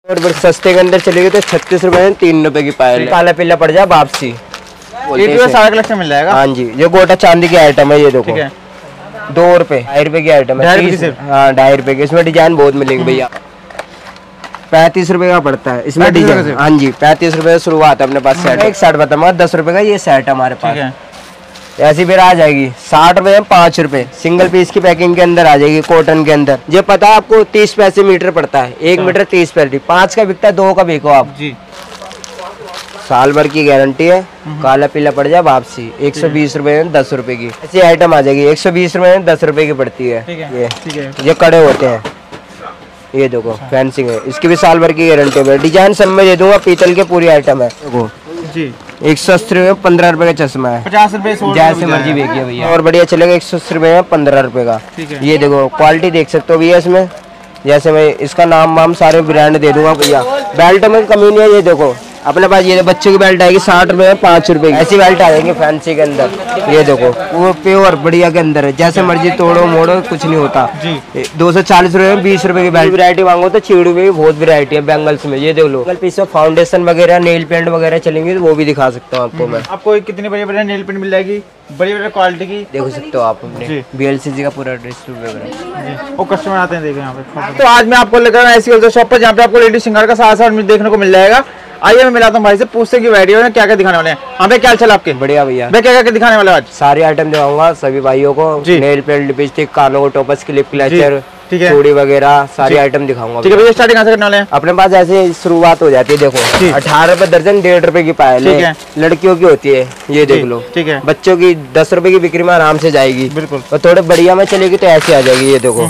और बड़े सस्ते के अंदर चलेगी तो 36 रुपए में 3 रुपए की पायल। काला पीला पड़ जाए वापसी, ये सारा कलेक्शन मिल जाएगा। हाँ जी, ये गोटा चांदी की आइटम है, ये देखो 2 रुपए 2.5 रुपए की आइटम है। हाँ 2.5 रुपए की, इसमें डिजाइन बहुत मिलेगी भैया। 35 रुपए का पड़ता है इसमें डिजाइन। हाँ जी 35 रुपए से शुरुआत है अपने पास। सेट एक सेट बताऊंगा 10 रुपए का, ये सेट है हमारे पास। ऐसी फिर आ जाएगी 60 रुपए में 5 रुपए, सिंगल पीस की पैकिंग के अंदर आ जाएगी, कॉटन के अंदर। ये पता है आपको 30 पैसे मीटर पड़ता है, 1 मीटर 30 पैसे। 5 का बिकता है, 2 का बेचो आप जी। साल भर की गारंटी है, काला पीला पड़ जाए वापसी। 120 रुपए में 10 रुपए की ऐसी आइटम आ जाएगी। 120 रुपए में 10 रुपए की पड़ती है। ये कड़े होते हैं, ये देखो फैंसिंग है, इसकी भी साल भर की गारंटी है। डिजाइन सब में दे दूंगा, पीतल के पूरी आइटम है। देखो जी 180 रुपए में 15 रुपए का चश्मा है, 50 रुपए जैसे मर्जी बेचिए भैया। और बढ़िया चलेगा 180 रुपए में 15 रुपए का। ये देखो क्वालिटी देख सकते हो भैया इसमें, जैसे मैं इसका नाम वाम सारे ब्रांड दे दूंगा भैया। बेल्ट में कमी नहीं है, ये देखो अपने पास ये बच्चों की बेल्ट आएगी 60 रुपए में 5 रुपए की। ऐसी बेल्ट आ जाएंगी फैंसी के अंदर, ये देखो वो प्योर बढ़िया के अंदर है, जैसे मर्जी तोड़ो मोड़ो कुछ नहीं होता जी। 240 रुपए में 20 रुपए की बेल्ट। वैरायटी मांगो तो चीड़ू में भी बहुत वैरायटी है बैंगल्स में, ये देख लो। पीस में फाउंडेशन वगैरह नेल पेंट वगैरह चलेंगे तो वो भी दिखा सकता हूँ आपको मैं। आपको कितनी बढ़िया नेल पेंट मिल जाएगी, बढ़िया क्वालिटी की, देख सकते हो आप अपने BLCG का पूरा डिस्ट्रीब्यूटर। वो कस्टमर आते हैं देखें यहाँ पे। तो आज मैं आपको लेकर ऐसी होलसेल शॉप पर जहाँ पे आपको लेडीज सिंगार का सारा देखने को मिल जाएगा। आइए मैं मिलाता हूँ भाई से, पूछते की वैरायटी है क्या क्या दिखाने वाले हैं। हाँ भाई क्या चल आपके? बढ़िया भैया। मैं क्या क्या दिखाने वाला आज? सारी आइटम दिखाऊंगा सभी भाइयों को, नेल पेंट, लिपस्टिक, कानों को टॉपर्स, क्लिप, क्लचर, चूड़ी वगैरह सारी आइटम दिखाऊंगा। ठीक है भैया, स्टार्टिंग कहाँ से करने वाले हैं? अपने पास ऐसे शुरुआत हो जाती है, देखो 18 रुपए दर्जन, 1.5 रुपए की पायल है, लड़कियों की होती है, ये देख लो। ठीक है, बच्चों की 10 रुपए की बिक्री में आराम से जाएगी बिल्कुल। और थोड़े बढ़िया में चलेगी तो ऐसे आ जाएगी, ये देखो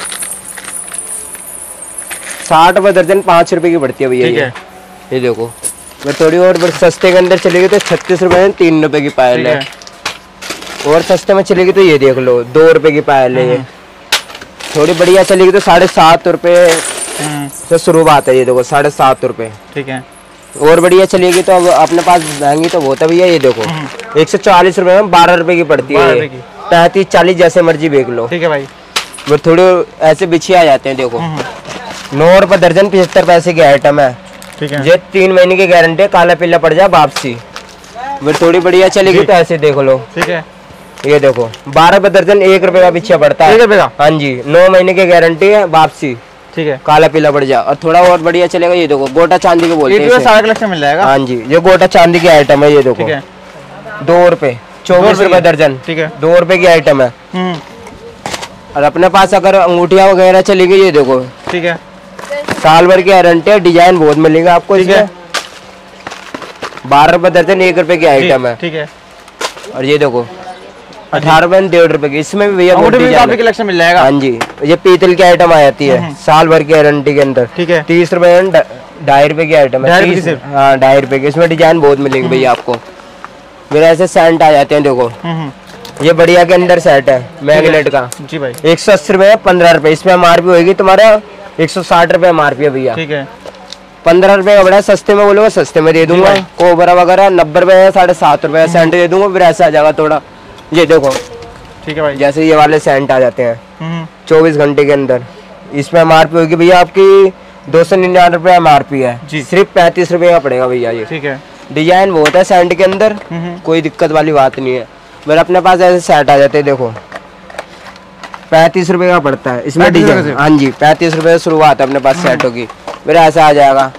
60 रुपए दर्जन, 5 रुपए की पड़ती है भैया। ये देखो मैं थोड़ी और सस्ते के अंदर चलेगी तो 36 रुपए में 3 रुपए की पायल है। और सस्ते में चलेगी तो ये देख लो 2 रुपए की पायल है। थोड़ी बढ़िया चलेगी तो 7.5 रुपए से शुरुआत है, ये देखो 7.5 रुपए। ठीक है, और बढ़िया चलेगी तो अब अपने पास महंगी तो बहुत है भैया। ये देखो 140 रुपए में 12 रुपए की पड़ती है, 35-40 जैसे मर्जी बेच लो। ठीक है भाई, वो थोड़े ऐसे बिछे आ जाते हैं, देखो 9 रुपए दर्जन, 75 पैसे की आइटम है। ठीक है, ये 3 महीने की गारंटी है, काला पीला पड़ जाए वापसी। वो थोड़ी बढ़िया चलेगी तो ऐसे देख लो। ठीक है, ये देखो 12 रुपए दर्जन, 1 रुपए का पीछे पड़ता है। 1 रुपए का? हाँ जी, 9 महीने की गारंटी है, वापसी। ठीक है, काला पीला पड़ जाए। और थोड़ा और बढ़िया चलेगा, ये देखो गोटा चांदी के बोलते हैं, सारा कलेक्शन मिल जाएगा। हाँ जी, ये गोटा चांदी की आइटम है, ये देखो 2 रुपए 24 रुपए दर्जन। ठीक है, 2 रुपए की आइटम है। और अपने पास अगर अंगूठियां वगैरह चलेगी, ये देखो। ठीक है, साल भर की गारंटी है, डिजाइन बहुत मिलेगा आपको इसमें। 12 रुपए दर्जन, 1 रुपए की आइटम है। ठीक है, और ये देखो 18 रुपए में 1.5 रुपए की, इसमें भी भैया कलेक्शन मिल जाएगा। हाँ जी, ये पीतल की आइटम आ जाती है साल भर की गारंटी के अंदर। ठीक है, 30 रुपए में 2.5 रुपए की आइटम है। हाँ 2.5 रुपए की, इसमें डिजाइन बहुत मिलेगी भैया आपको। मेरे ऐसे सेंट आ जाते हैं, देखो ये बढ़िया के अंदर सेट है मैग्नेट का जी भाई। 180 रुपए में 15 रुपए, इसमें MRP होगी तुम्हारा 160 रुपए MRP है भैया। ठीक है, 15 रुपए का बड़ा सस्ते में बोलोगे सस्ते में दे दूंगा। कोबरा वगैरह 90 रुपए, 7.5 रुपए सेंट दे दूंगा, फिर ऐसा आ जाएगा थोड़ा। ये देखो, ठीक है भाई, जैसे ये वाले सेंट आ जाते हैं 24 घंटे के अंदर, इसमें MRP होगी भैया आपकी 299 रुपए MRP है, सिर्फ 35 रुपए का पड़ेगा भैया ये। ठीक है, डिजाइन बहुत है सेंट के अंदर, कोई दिक्कत वाली बात नहीं है। मेरे अपने पास ऐसे सेट आ जाते हैं, देखो 35 रुपए का पड़ता है इसमें डिजाइन। हाँ जी, 35 रुपए से शुरुआत है अपने पास सेटों की। मेरा ऐसा आ जाएगा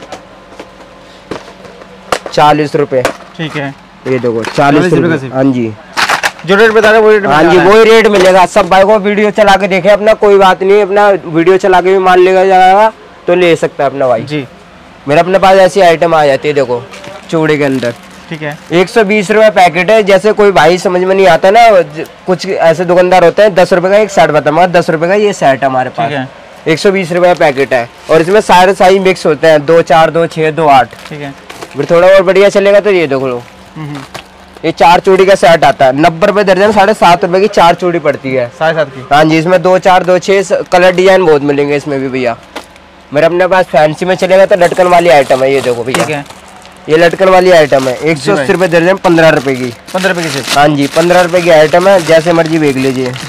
40 रुपए। ठीक है, ये देखो 40 रुपए। हाँ जी, जो रेट बता रहे वही। हाँ जी, वही रेट मिलेगा। सब भाई को वीडियो चला के देखे अपना, कोई बात नहीं, अपना वीडियो चला के भी मान लेगा जाएगा तो ले सकता है अपना भाई जी। मेरे अपने पास ऐसी आइटम आ जाती है, देखो चूड़े के अंदर। ठीक है, 120 रुपए पैकेट है। जैसे कोई भाई समझ में नहीं आता ना, कुछ ऐसे दुकानदार होते हैं 10 रुपए का एक सेट बताऊंगा, 10 रुपए का ये सेट है हमारे पास। 120 रुपए पैकेट है, और इसमें सारे साइज मिक्स होते हैं, 2 4, 2 6, 2 8। ठीक है, फिर थोड़ा और बढ़िया चलेगा तो ये देख लो, ये 4 चूड़ी का सेट आता है, 90 रुपए दर्जन, 7.5 रुपए की 4 चूड़ी पड़ती है, 7.5 की। हाँ जी, इसमें 2 4, 2 6 कलर डिजाइन बहुत मिलेंगे इसमें भी भैया। मेरे अपने पास फैंसी में चलेगा तो लटकन वाली आइटम है, ये देखो भैया, ये लटकन वाली आइटम है 180 रुपए दर्जन, 15 रुपए की। 15 रुपए की? हाँ जी, 15 रुपए की आइटम है, जैसे मर्जी बेच लीजिए।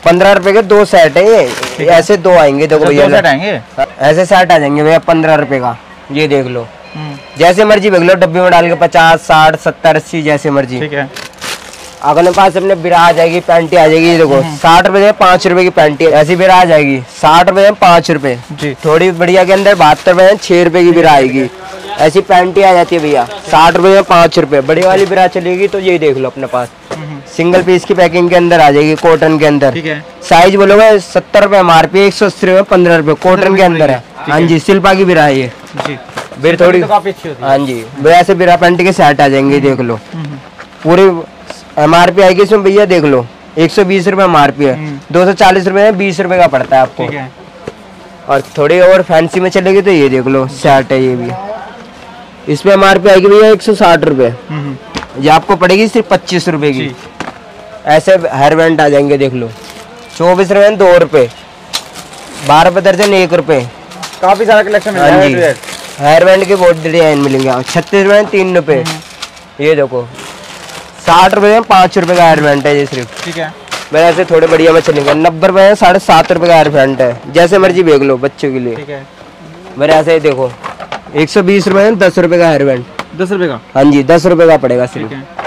15 रुपए के 2 सेट है ये, ऐसे 2 आएंगे देखो भैया, 2 सेट आएंगे, ऐसे सेट आ जाएंगे भैया 15 रुपए का। ये देख लो, जैसे मर्जी देख लो, डब्बे में डाल के 50, 60, 70, 80 जैसे मर्जी। ठीक है। अपने पास अपने बिरा आ जाएगी, पैंटी आ जाएगी, देखो 60 रुपए में 5 रुपए की पैंटी, ऐसी बिरा आ जाएगी 60 रुपए में 5 रुपए जी। थोड़ी बढ़िया के अंदर 72 रुपए में 6 रुपए की बिरा आएगी, ऐसी पैंटी आ जाती है भैया 60 रुपए में 5 रुपए। बड़ी वाली बिरा चलेगी तो ये देख लो अपने पास, सिंगल पीस की पैकिंग के अंदर आ जाएगी, कॉटन के अंदर। ठीक है। साइज बोलोगे 70 रुपए MRP, 180 रुपए 15 रुपए, कॉटन के अंदर है। हाँ जी, सिल्पा की बिरा है ये जी, बिर थोड़ी तो काफी अच्छी होती है। हाँ जी भैया, ऐसे बिरा पैंटी के सेट आ जाएंगे, देख लो पूरी MRP आएगी इसमें भैया, देख लो 120 रुपए MRP है, 240 रुपए में 20 रुपए का पड़ता है आपको। ठीक है। और थोड़ी और फैंसी में चलेगी तो ये देख लो सेट है ये भी, इसमें MRP आएगी भैया 160 रुपए, ये आपको पड़ेगी सिर्फ 25 रुपए की। ऐसे हेयर बैंड आ जाएंगे, देख लो 24 रुपए में 2 रुपए, 12 रुपए दर्जन 1 रुपए। काफी सारा कलेक्शन मिल हाँ जी, जाएगा। हेयर बैंड के बहुत डिजाइन मिलेंगे। 36 रुपए में 3 रुपए, ये देखो 60 रुपए में 5 रुपए का हेयर बैंड है ये सिर्फ। ठीक है। मेरे ऐसे थोड़े बढ़िया में चलेंगे। 90 रुपए में 7.5 रुपए का हेयर बैंड है, जैसे मर्जी देख लो बच्चों के लिए। ठीक है। मेरे ऐसे ही देखो 120 रुपए में 10 रुपए का हेयर बैंड, 10 रुपए का। हाँ जी 10 रुपए का पड़ेगा ठीक सिर्फ। है।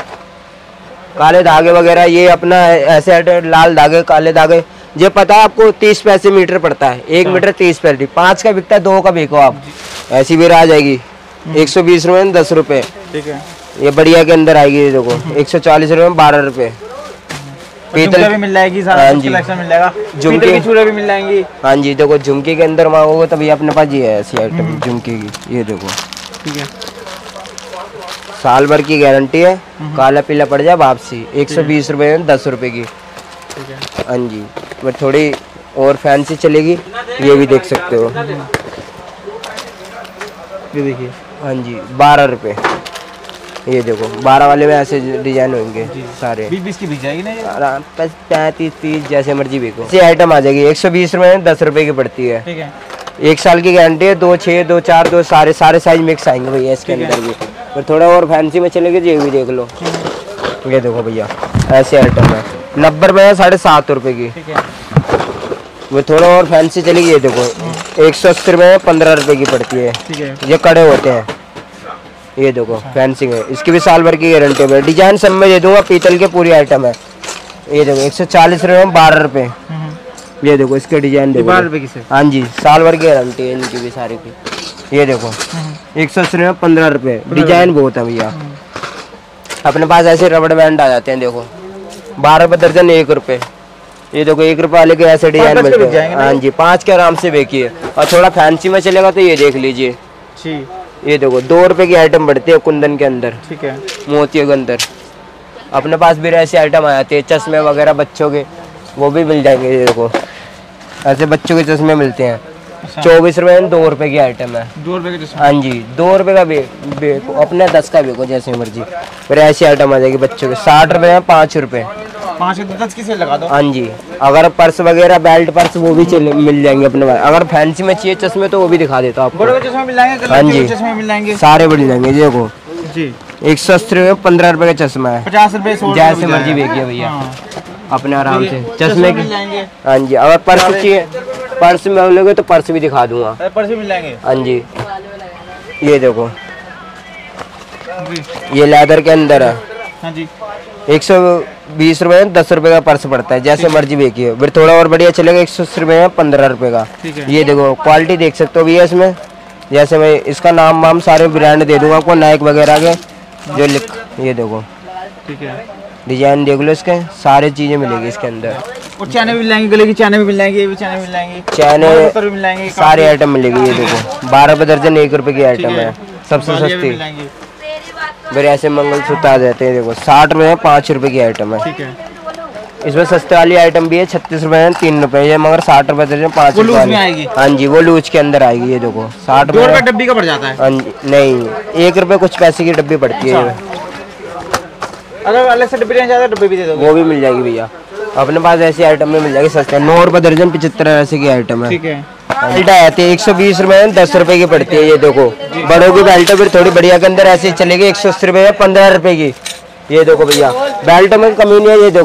काले धागे वगैरह ये अपना ऐसे लाल धागे, काले धागे, ये पता है आपको 30 पैसे मीटर पड़ता है, 1 मीटर 30 पैसे, 5 का बिकता है, 2 का बिको आप। ऐसी भी आ जाएगी 120 रुपए में 10 रुपए। ठीक है। ये बढ़िया के अंदर आएगी, ये देखो 140 रुपए में 12 रुपए। पीतल भी मिल जाएगी, सारा हाँ कुछ जी। कलेक्शन मिल जाएगा, झुमके पीतल की चूड़ियां भी मिल जाएंगी। हाँ जी, देखो झुमकी के अंदर मांगोगे तभी अपने पास ये है ऐसी आइटम झुमकी की, ये देखो ठीक है। साल भर की गारंटी है, काला पीला पड़ जाए वापसी। 120 रुपए में 10 रुपए की। ठीक है। हाँ जी, बट थोड़ी और फैंसी चलेगी, ये भी देख सकते हो। ये देखिए, हाँ जी 12 रुपए, ये देखो 12 वाले में ऐसे डिजाइन होंगे सारे। 20 की बिक जाएगी ना ये। 35 30 जैसे मर्जी बिको। ये आइटम आ जाएगी 120 रुपए में 10 रुपए की पड़ती है। ठीक है। 1 साल की गारंटी है, 2 6 2 4 2 सारे साइज मिक्स आएंगे भैया इसके अंदर भी। और थोड़ा और फैंसी में चलेगी तो ये भी देख लो, ये देखो भैया ऐसे आइटम है 90 रुपए में 7.5 रुपए की। ठीक है। वो थोड़ा और फैंसी चलेगी, ये देखो 180 रुपए में 15 रुपए की पड़ती है। ठीक है। ये कड़े होते हैं, ये देखो फैंसी है, इसकी भी साल भर की गारंटी है। डिजाइन सब में दे दूंगा, पीतल के पूरी आइटम है। ये देखो 140 रुपए में 12 रुपए, ये देखो इसके डिजाइन देखो 12 रुपए की से। हाँ जी, साल भर की गारंटी है इनकी भी सारी की। ये देखो 180 रुपए में 15 रुपए, डिजाइन बहुत है भैया। अपने पास ऐसे रबड़ बैंड आ जाते हैं, देखो 12 रुपए दर्जन 1 रुपए। ये देखो 1 रुपए वाले के ऐसे डिजाइन मिलते हैं। हाँ जी 5 के आराम से बेचिए। और थोड़ा फैंसी में चलेगा तो ये देख लीजिए, ये देखो 2 रुपए की आइटम बढ़ती है कुंदन के अंदर, ठीक है, मोतियों के अंदर। अपने पास भी ऐसे आइटम आ जाते हैं, चश्मे वगैरह बच्चों के, वो भी मिल जाएंगे। ये देखो ऐसे बच्चों के चश्मे मिलते हैं। 24 रुपए में 2 रुपए की आइटम है। 2 रुपए के चश्मे? हाँ जी 2 रुपए का बेको, अपने 10 का बेको जैसे मर्जी। फिर ऐसी आइटम आ जाएगी बच्चों के। 60 रुपए में 5 रुपए। 5 के 10 की सेल लगा दो। हाँ जी, अगर पर्स वगैरह बेल्ट पर्स वो भी मिल जाएंगे अपने पास। अगर फैंसी में चाहिए चश्मे तो वो भी दिखा देता हूँ आपको। बड़े चश्मे मिल जाएंगे, हाँ जी चश्मे मिल जाएंगे, सारे मिल जाएंगे। देखो जी 180 रुपए 15 रुपए का चश्मा है। 50 रुपए 100 जैसे मर्जी बेचिए भैया अपने आराम से चश्मे की। हाँ जी, अगर पर्स चाहिए, पर्स में लोगे तो पर्स भी दिखा दूंगा। पर्स भी मिल जाएंगे। हाँ जी, ये देखो ये लेदर के अंदर है। हाँ जी 120 रुपए में 10 रुपए का पर्स पड़ता है, जैसे मर्जी बेचिए। फिर थोड़ा और बढ़िया चलेगा 180 रुपए में 15 रुपए का। ये देखो क्वालिटी देख सकते हो भैया इसमें। जैसे मैं इसका नाम वाम सारे ब्रांड दे दूंगा आपको, नाइक वगैरह के जो लिख। ये देखो ठीक है, डिजाइन देख लो इसके, सारी चीजें मिलेगी इसके अंदर। और चैने भी मिल जाएंगे, गले की चैने भी मिल जाएंगे, ये भी चैने मिल जाएंगे, चैने भी मिल जाएंगे, सारी आइटम मिलेगी। ये देखो 12 रुपए दर्जन 1 रुपए की आइटम है, सबसे सस्ती। फिर ऐसे मंगलसूत्र आ जाते हैं, देखो 60 रुपए में 5 रुपए की आइटम है। ठीक है, इसमें सस्ते वाली आइटम भी है, 36 रुपए में 3 रुपए, ये मगर 60 रुपए दर्जन 5 रुपए वाली। हाँ जी वो लूज के अंदर आएगी। ये देखो 60 रुपए डब्बी का पड़ जाता है। हाँ जी नहीं, 1 रुपए कुछ पैसे की डब्बी पड़ती है। अगर अलग से डब्बी लेना डब्बी भी दे दो, वो भी मिल जाएगी भैया अपने पास। ऐसी आइटम में मिल जाएगी सस्ते, 9 रुपए दर्जन 75 ऐसे की आइटम है। ठीक है, बेल्ट आती है 120 रुपए में 10 रुपए की पड़ती है। ये देखो बड़ों की बेल्ट फिर थोड़ी बढ़िया के अंदर ऐसे चलेगी 180 रुपए में 15 रुपए की। ये देखो भैया बेल्ट में कमी नहीं है। ये देखो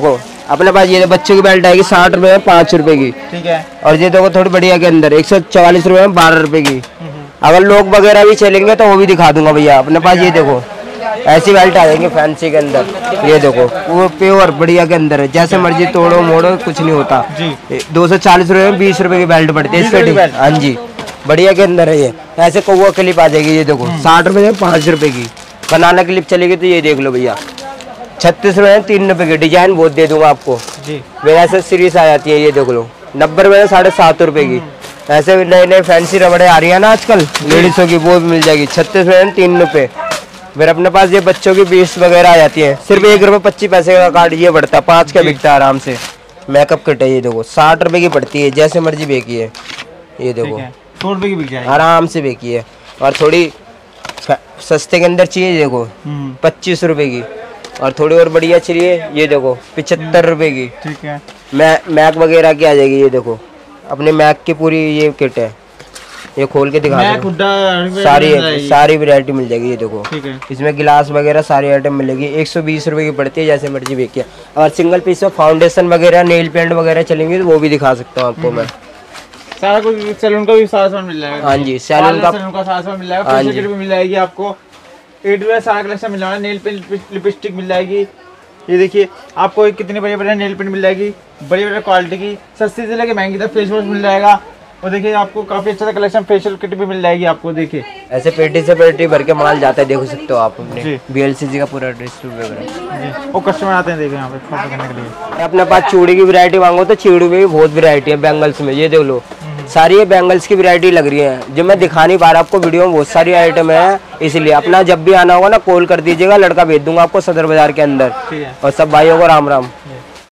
अपने पास ये बच्चों की बेल्ट आएगी 60 रुपए में 5 रुपए की। ठीक है। और ये देखो थोड़ी बढ़िया के अंदर 144 रुपए में 12 रुपए की। अगर लोग वगैरह भी चलेंगे तो वो भी दिखा दूंगा भैया। अपने पास ये देखो ऐसी बेल्ट आ जाएंगे फैंसी के अंदर, ये देखो वो प्योर बढ़िया के अंदर है, जैसे मर्जी तोड़ो मोड़ो कुछ नहीं होता जी। 240 रुपए में 20 रुपए की बेल्ट पड़ती है इसके। हाँ जी, बढ़िया के अंदर है ये। ऐसे कौवा क्लिप आ जाएगी, ये देखो 60 रुपए में 5 रुपए की। बनाना क्लिप चलेगी तो ये देख लो भैया 36 रुपए में 3 रुपए की। डिजाइन बहुत दे दूंगा आपको जी। वैसे सीरीज आ जाती है, ये देख लो 90 रुपए में 7.5 रुपए की। ऐसे नए नए फैंसी रबड़े आ रही है ना आजकल लेडीजों की, वो भी मिल जाएगी 36 रुपए में 3 रुपए। फिर अपने पास ये बच्चों की 20 वगैरह आ जाती है, सिर्फ 1 रुपए 25 पैसे का कार्ड ये बढ़ता है, 5 का बिकता है आराम से। मेकअप किट है, ये देखो 60 रुपए की पड़ती है, जैसे मर्जी बेकी है। ये देखो 100 रुपए की बिक जाएगी आराम से बेकी है। और थोड़ी सस्ते के अंदर चाहिए देखो 25 रुपए की। और थोड़ी और बढ़िया चाहिए ये देखो 75 रुपए की। ठीक है। मैक वगैरह की आ जाएगी, ये देखो अपने मैक की पूरी ये किट है, ये खोल के दिखा दो। सारी वैरायटी मिल जाएगी, ये देखो। ठीक है। इसमें गिलास वगैरह सारी आइटम मिलेगी। 120 रुपए की पड़ती है, जैसे मर्जी बेकिए। और सिंगल पीस में फाउंडेशन वगैरह नेल पेंट वगैरह चलेंगे तो वो भी दिखा सकता हूँ आपको मैं। सारा कुछ सैलून का भी सारा सामान मिल जाएगा। हाँ जी, सैलून का सारा सामान मिल जाएगा। फेशियल किट भी मिल जाएगी आपको, एडवेयर सारा कलेक्शन मिल जाएगा। नेल पेंट लिपस्टिक मिल जाएगी, ये देखिए आपको कितनी बढ़िया बढ़िया नेल पेंट मिल जाएगी, बढ़िया बढ़िया क्वालिटी की, सस्ती से लेके महंगी तक फेस वॉश मिल जाएगा। और देखिए आपको काफी अच्छा कलेक्शन फेशियल किट भी मिल जाएगी आपको। देखिए ऐसे पेटी से पेटी भर के माल जाता है, देख सकते हो आप अपने BLCG का पूरा डिस्ट्रीब्यूटर। वो कस्टमर आते हैं देखिए यहाँ पे फोटो करने के लिए। अपने पास चूड़ी की वैरायटी मांगो तो चूड़ी में भी बहुत वैरायटी है। बैंगल्स में ये देख लो सारी ये बैंगल्स की वैरायटी लग रही है, जो मैं दिखा नहीं पा रहा आपको वीडियो में, बहुत सारी आइटम है। इसलिए अपना जब भी आना होगा ना कॉल कर दीजिएगा, लड़का भेज दूंगा आपको सदर बाजार के अंदर। और सब भाइयों को राम राम।